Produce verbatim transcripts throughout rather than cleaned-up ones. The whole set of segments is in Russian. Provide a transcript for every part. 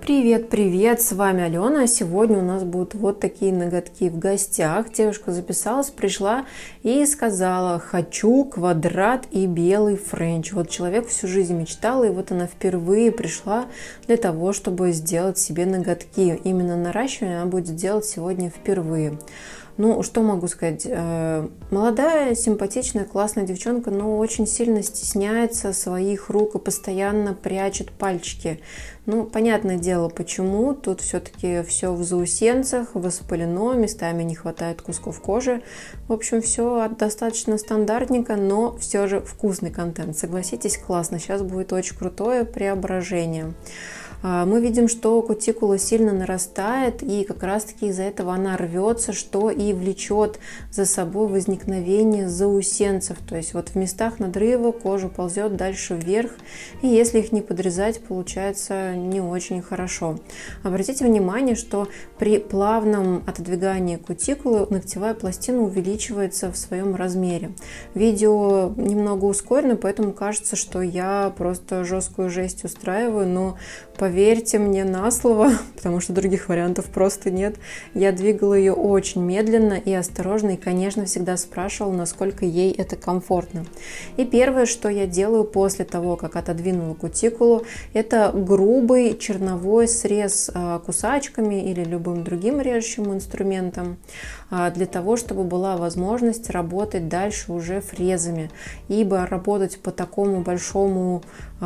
Привет, привет, с вами Алена. Сегодня у нас будут вот такие ноготки в гостях. Девушка записалась, пришла и сказала: хочу квадрат и белый френч. Вот человек всю жизнь мечтал, и вот она впервые пришла для того, чтобы сделать себе ноготки. Именно наращивание она будет делать сегодня впервые. Ну, что могу сказать? Молодая, симпатичная, классная девчонка, но очень сильно стесняется своих рук и постоянно прячет пальчики. Ну, понятное дело, почему. Тут все-таки все в заусенцах, воспалено, местами не хватает кусков кожи. В общем, все достаточно стандартненько, но все же вкусный контент. Согласитесь, классно. Сейчас будет очень крутое преображение. Мы видим, что кутикула сильно нарастает, и как раз-таки из-за этого она рвется, что и влечет за собой возникновение заусенцев. То есть вот в местах надрыва кожа ползет дальше вверх, и если их не подрезать, получается не очень хорошо. Обратите внимание, что при плавном отодвигании кутикулы ногтевая пластина увеличивается в своем размере. Видео немного ускорено, поэтому кажется, что я просто жесткую жесть устраиваю, но поверьте мне на слово, потому что других вариантов просто нет. Я двигала ее очень медленно и осторожно, и, конечно, всегда спрашивала, насколько ей это комфортно. И первое, что я делаю после того, как отодвинула кутикулу, это грубый черновой срез кусачками или любым другим режущим инструментом, для того, чтобы была возможность работать дальше уже фрезами, ибо работать по такому большому,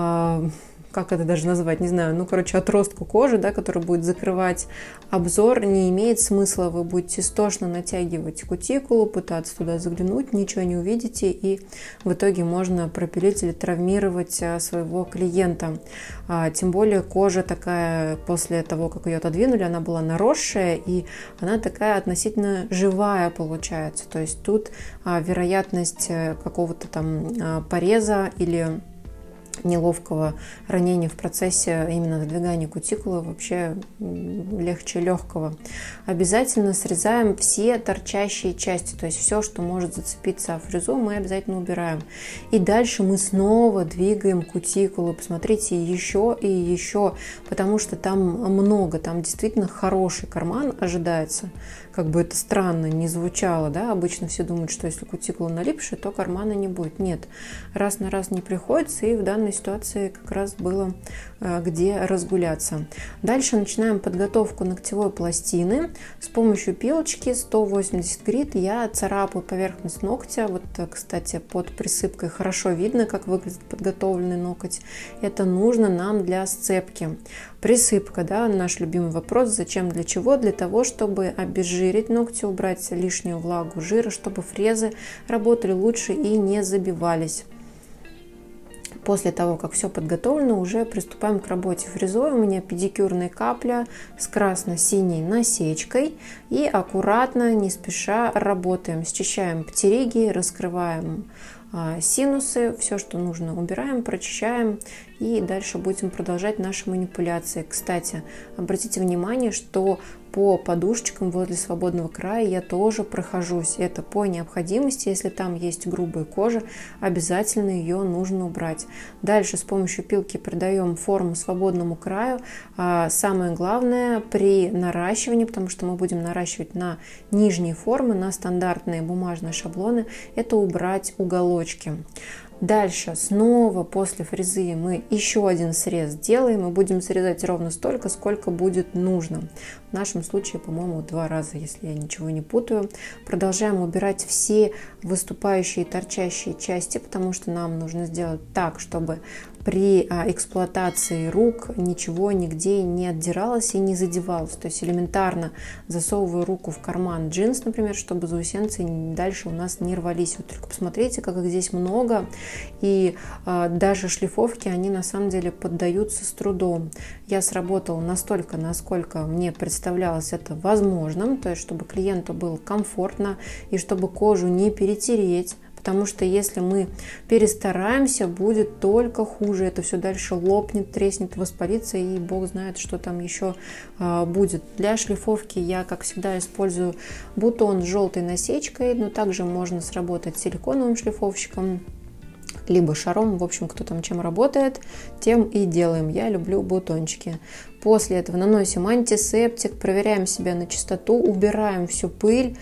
как это даже назвать, не знаю, ну, короче, отростку кожи, да, который будет закрывать обзор, не имеет смысла. Вы будете истошно натягивать кутикулу, пытаться туда заглянуть, ничего не увидите, и в итоге можно пропилить или травмировать своего клиента. А, тем более кожа такая, после того, как ее отодвинули, она была наросшая, и она такая относительно живая получается. То есть тут а, вероятность какого-то там а, пореза или неловкого ранения в процессе именно надвигания кутикулы вообще легче легкого. Обязательно срезаем все торчащие части, то есть все, что может зацепиться о фрезу, мы обязательно убираем. И дальше мы снова двигаем кутикулу. Посмотрите, еще и еще, потому что там много, там действительно хороший карман ожидается. Как бы это странно не звучало, да, обычно все думают, что если кутикула налипшая, то кармана не будет. Нет, раз на раз не приходится, и в данной ситуации как раз было где разгуляться. Дальше начинаем подготовку ногтевой пластины. С помощью пилочки сто восемьдесят грит я царапаю поверхность ногтя. Вот, кстати, под присыпкой хорошо видно, как выглядит подготовленный ноготь. Это нужно нам для сцепки. Присыпка, да, наш любимый вопрос. Зачем, для чего? Для того, чтобы обезжирить ногти, убрать лишнюю влагу жира, чтобы фрезы работали лучше и не забивались. После того, как все подготовлено, уже приступаем к работе фрезой. У меня педикюрная капля с красно-синей насечкой. И аккуратно, не спеша работаем. Счищаем птериги, раскрываем синусы. Все, что нужно, убираем, прочищаем. И дальше будем продолжать наши манипуляции. Кстати, обратите внимание, что по подушечкам возле свободного края я тоже прохожусь. Это по необходимости. Если там есть грубая кожа, обязательно ее нужно убрать. Дальше с помощью пилки придаем форму свободному краю. Самое главное при наращивании, потому что мы будем наращивать на нижние формы, на стандартные бумажные шаблоны, это убрать уголочки. Дальше снова после фрезы мы еще один срез делаем и будем срезать ровно столько, сколько будет нужно. В нашем случае, по-моему, два раза, если я ничего не путаю. Продолжаем убирать все выступающие торчащие части, потому что нам нужно сделать так, чтобы при эксплуатации рук ничего нигде не отдиралось и не задевалось. То есть элементарно засовываю руку в карман джинс, например, чтобы заусенцы дальше у нас не рвались. Вот только посмотрите, как их здесь много. И а, даже шлифовки, они на самом деле поддаются с трудом. Я сработала настолько, насколько мне представлялось это возможным, то есть чтобы клиенту было комфортно и чтобы кожу не перетереть. Потому что если мы перестараемся, будет только хуже. Это все дальше лопнет, треснет, воспалится, и бог знает, что там еще а, будет. Для шлифовки я, как всегда, использую бутон с желтой насечкой, но также можно сработать силиконовым шлифовщиком. либо шаром, в общем, кто там чем работает, тем и делаем. Я люблю бутончики. После этого наносим антисептик, проверяем себя на чистоту, убираем всю пыль.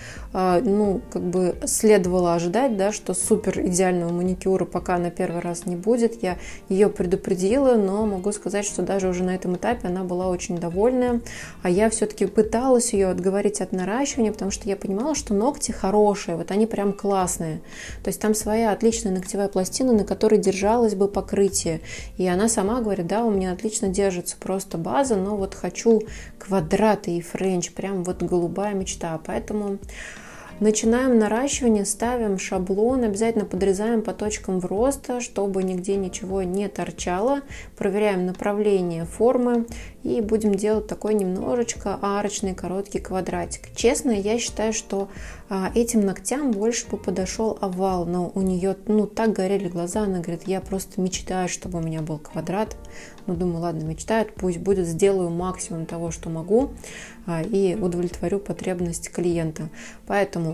Ну, как бы следовало ожидать, да, что супер идеального маникюра пока на первый раз не будет. Я ее предупредила, но могу сказать, что даже уже на этом этапе она была очень довольная. А я все-таки пыталась ее отговорить от наращивания, потому что я понимала, что ногти хорошие, вот они прям классные. То есть там своя отличная ногтевая пластина, на которой держалось бы покрытие. И она сама говорит, да, у меня отлично держится просто база, но вот хочу квадраты и френч, прям вот голубая мечта. Поэтому начинаем наращивание, ставим шаблон, обязательно подрезаем по точкам в роста, чтобы нигде ничего не торчало. Проверяем направление формы и будем делать такой немножечко арочный короткий квадратик. Честно, я считаю, что а, этим ногтям больше бы подошел овал, но у нее, ну, так горели глаза, она говорит, я просто мечтаю, чтобы у меня был квадрат. Ну, думаю, ладно, мечтает, пусть будет, сделаю максимум того, что могу, а, и удовлетворю потребность клиента. Поэтому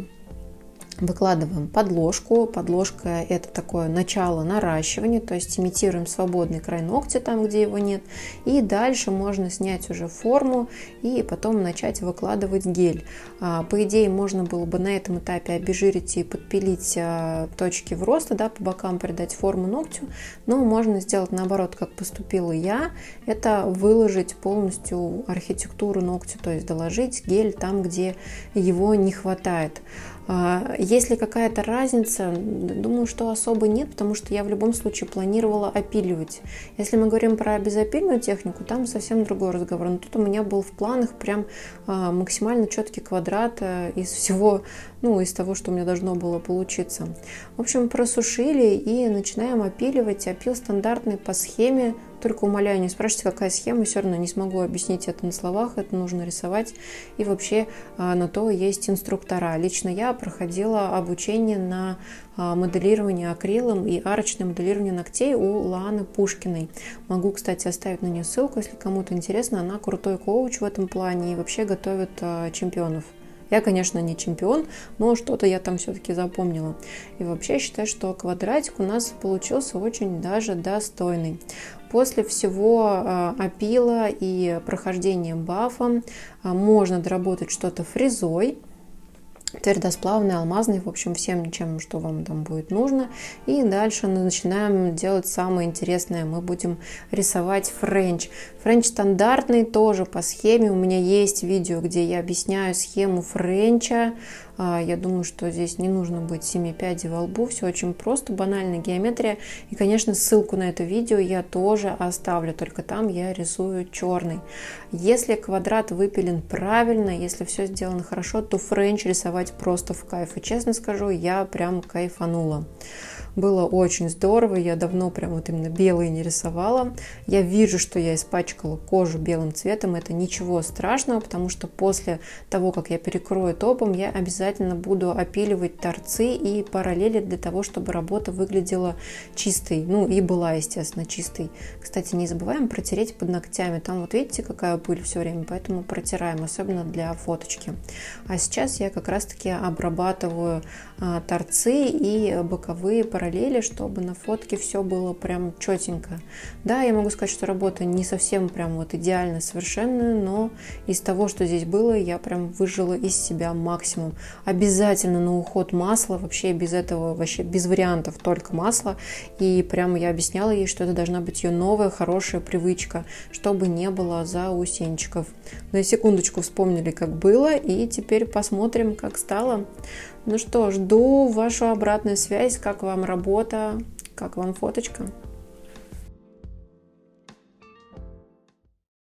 выкладываем подложку. Подложка – это такое начало наращивания, то есть имитируем свободный край ногтя там, где его нет. И дальше можно снять уже форму и потом начать выкладывать гель. По идее, можно было бы на этом этапе обезжирить и подпилить точки в роста, да, по бокам придать форму ногтю, но можно сделать наоборот, как поступила я. Это выложить полностью архитектуру ногтя, то есть доложить гель там, где его не хватает. Есть ли какая-то разница? Думаю, что особо нет, потому что я в любом случае планировала опиливать. Если мы говорим про безопильную технику, там совсем другой разговор. Но тут у меня был в планах прям максимально четкий квадрат из всего, ну, из того, что у меня должно было получиться. В общем, просушили и начинаем опиливать. Опил стандартный по схеме. Только умоляю, не спрашивайте, какая схема, все равно не смогу объяснить это на словах, это нужно рисовать. И вообще на то есть инструктора. Лично я проходила обучение на моделирование акрилом и арочное моделирование ногтей у Ланы Пушкиной. Могу, кстати, оставить на нее ссылку, если кому-то интересно. Она крутой коуч в этом плане и вообще готовит чемпионов. Я, конечно, не чемпион, но что-то я там все-таки запомнила. И вообще считаю, что квадратик у нас получился очень даже достойный. После всего опила и прохождения бафа можно доработать что-то фрезой. Твердосплавный, алмазный, в общем, всем чем, что вам там будет нужно. И дальше начинаем делать самое интересное. Мы будем рисовать френч. Френч стандартный, тоже по схеме. У меня есть видео, где я объясняю схему френча. Я думаю, что здесь не нужно быть семи пядей во лбу. Все очень просто, банальная геометрия. И, конечно, ссылку на это видео я тоже оставлю. Только там я рисую черный. Если квадрат выпилен правильно, если все сделано хорошо, то френч рисовать просто в кайф. И честно скажу, я прям кайфанула. Было очень здорово, я давно прям вот именно белые не рисовала. Я вижу, что я испачкала кожу белым цветом, это ничего страшного, потому что после того, как я перекрою топом, я обязательно буду опиливать торцы и параллели для того, чтобы работа выглядела чистой, ну и была, естественно, чистой. Кстати, не забываем протереть под ногтями, там вот видите, какая пыль все время, поэтому протираем, особенно для фоточки. А сейчас я как раз-таки обрабатываю а, торцы и боковые параллели, чтобы на фотке все было прям четенько. Да, я могу сказать, что работа не совсем прям вот идеально совершенная, но из того, что здесь было, я прям выжила из себя максимум. Обязательно на уход масло, вообще без этого, вообще без вариантов, только масло. И прям я объясняла ей, что это должна быть ее новая хорошая привычка, чтобы не было заусенчиков. На секундочку вспомнили, как было, и теперь посмотрим, как стало. Ну что, жду вашу обратную связь, как вам работа, как вам фоточка.